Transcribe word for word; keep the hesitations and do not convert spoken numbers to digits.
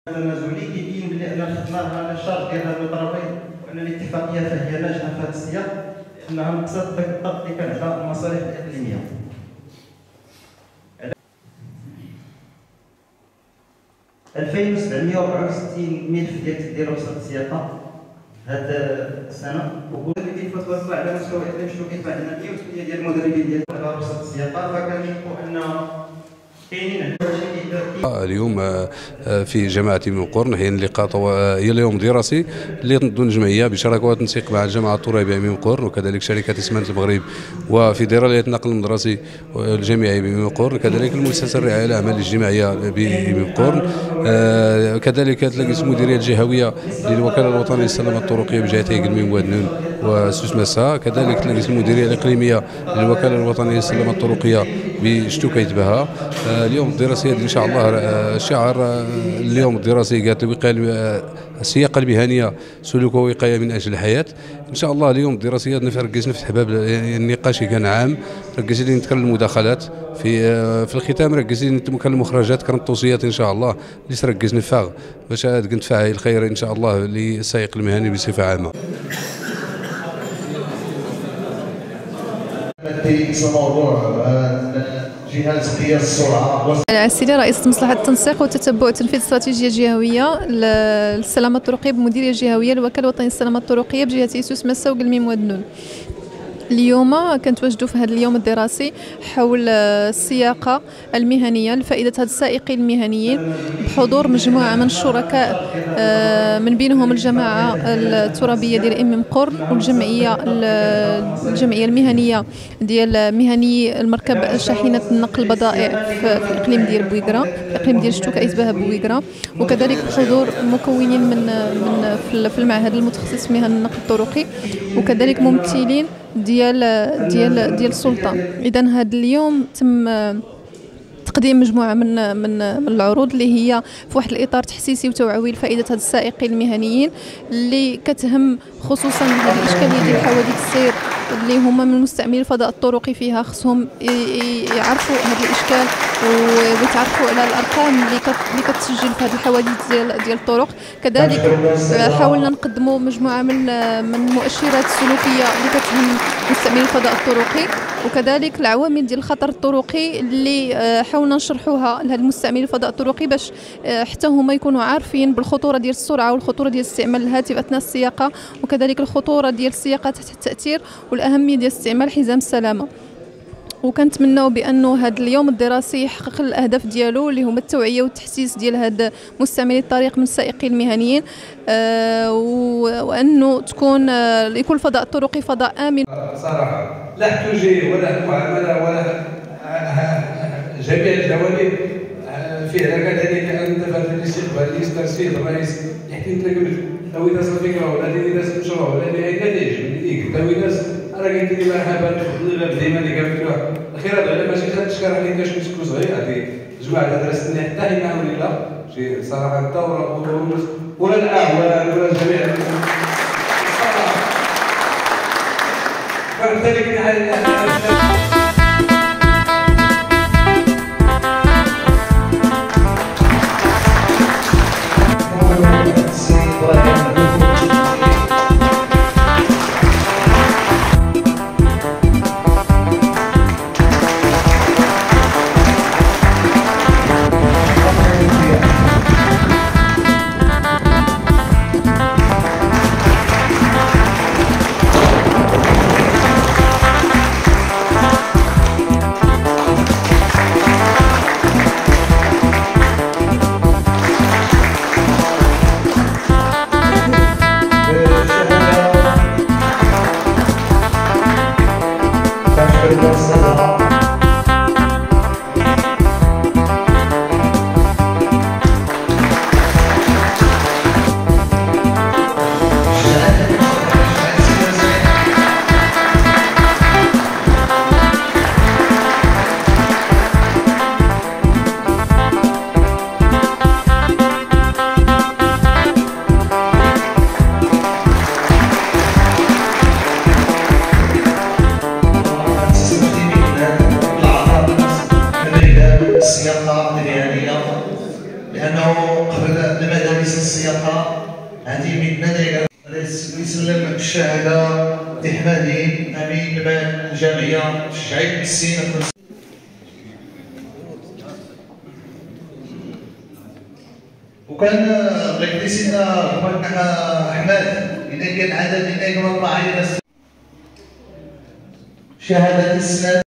التنازلي كيبين بلي ان الخدمه على الشرط ديال هذو الطرفين وان الاتفاقيه فهي ناجحه في هذا السياق انها مقصد ذاك الضغط اللي كان على المصالح الاقليميه. ألفين وسبعمائة وأربعة وستين ملف ديال ديال رخصه السياقه هذه السنه، وكل اللي فتوى على مستوى الاقليم شنو كيطلع لنا مئة وثمانية ديال المدربين ديال رخصه السياقه، فكنشوفوا ان كاينين اليوم في جامعة من قرن هي اللقاء هي اليوم دراسي اللي تنظم الجمعية بشراكة وتنسيق مع الجامعة الترابية من قرن وكذلك شركة اسمنت المغرب وفيدرالية النقل المدرسي الجامعي بميم قرن، كذلك المؤسسة الرعاية الأعمال الاجتماعية بميم قرن، كذلك تلاقيت المديرية الجهوية للوكالة الوطنية للسلامة الطرقية بجهتي قلميم ودنون وسوس مسا، كذلك تلاقيت المديرية الإقليمية للوكالة الوطنية للسلامة الطرقية بشتوكيت بها. اليوم الدراسي ان شاء الله شعار اليوم الدراسي قالت الوقايه السياقه المهنيه سلوك ووقايه من اجل الحياه. ان شاء الله اليوم الدراسيه ركزنا نفتح باب النقاش كان عام، ركزنا نتكلم المداخلات في في الختام، ركزنا نتكلم المخرجات كانت توصيات ان شاء الله اللي تركز نفاغ باش تنفع الخير ان شاء الله للسائق المهني بصفه عامه. جهاز قياس السرعه. العسيلي رئيس مصلحه التنسيق وتتبع وتنفيذ استراتيجيه جهويه للسلامه الطرقيه بمديريه الجهويه للوكاله الوطنيه للسلامه الطرقيه بجهه سوس مسا وقلميم ودنون. اليوم كنتواجدوا في هذا اليوم الدراسي حول السياقه المهنيه لفائده هاد السائقين المهنيين بحضور مجموعه من الشركاء من بينهم الجماعه الترابيه ديال ام قرن والجمعيه الجمعيه المهنيه ديال مهني المركب شاحنه النقل البضائع في الاقليم ديال بويكرا، في الاقليم ديال شتوكا اشباه بويكرا، وكذلك بحضور مكونين من من في المعهد المتخصص في مهن النقل الطرقي، وكذلك ممثلين ديال ديال ديال السلطه. اذا هذا اليوم تم تقديم مجموعه من من من العروض اللي هي في واحد الاطار تحسيسي وتوعوي لفائده هاد السائقين المهنيين اللي كتهم خصوصا هذه الاشكاليه ديال حوادث السير اللي هما من مستعملي الفضاء الطرقي فيها، خصهم يعرفوا هذا الاشكال ويتعرفوا على الارقام اللي اللي كتسجل في هذه الحوادث ديال ديال الطرق. كذلك حاولنا نقدموا مجموعه من من المؤشرات السلوكيه اللي كتهم مستعملي الفضاء الطرقي، وكذلك العوامل ديال الخطر الطرقي اللي حاولنا نشرحوها لهاد المستعملين الفضاء الطرقي باش حتى هما يكونوا عارفين بالخطوره ديال السرعه والخطوره ديال استعمال الهاتف اثناء السياقه، وكذلك الخطوره ديال السياقه تحت التاثير والاهميه ديال استعمال حزام السلامه. وكنتمناو بانه هذا اليوم الدراسي يحقق الاهداف ديالو اللي هما التوعيه والتحسيس ديال هاد مستعملي الطريق من السائقين المهنيين، آه وانه تكون آه يكون الفضاء الطرقي فضاء امن. صراحه لا احتجاج ولا المعامله ولا جميع الجوانب في علاقه ذلك ان في الاستقبال يسترسل الرئيس يحكي لك لو الناس الفكره ولا الناس المشروع ولا اللي يعجبني ديك لو الناس راه قلت لي مرحبا تفضل ديما اللي قالت له الخير هذا ماشي تشكر عليك كاش مسكو صغير هذه جماعه درستني حتى هي معاون لا شي صراحه الدوره ولا الاعوان ولا جميع الصراحه فلذلك السياقه عندي مدنا يسلم الشهاده تحمدين امين بان الجمعيه شعيب السين. وكان بغيت سيدنا احمد اذا كان عدد من الاجمال معايا شهاده السنه